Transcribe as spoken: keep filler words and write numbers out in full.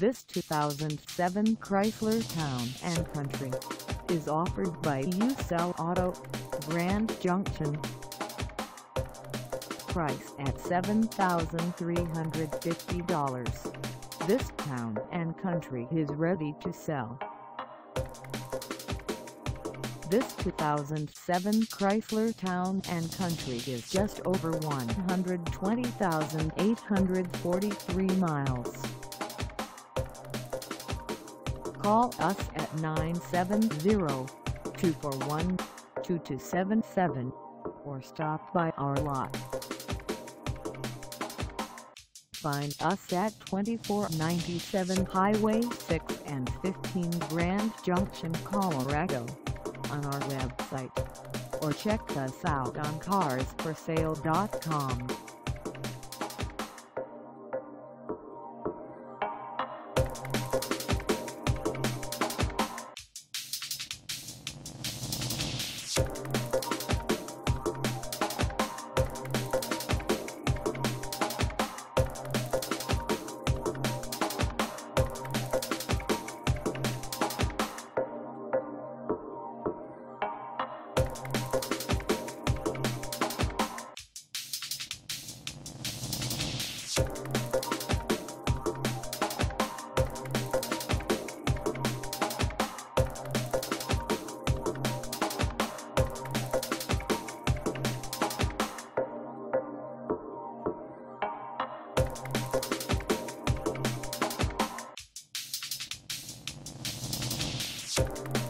This two thousand seven Chrysler Town and Country is offered by You Sell Auto, Grand Junction. Price at seven thousand three hundred fifty dollars. This Town and Country is ready to sell. This two thousand seven Chrysler Town and Country is just over one hundred twenty thousand eight hundred forty-three miles. Call us at nine seven zero, two four one, two two seven seven or stop by our lot. Find us at twenty-four ninety-seven Highway six and fifteen Grand Junction, Colorado, on our website, or check us out on cars for sale dot com. You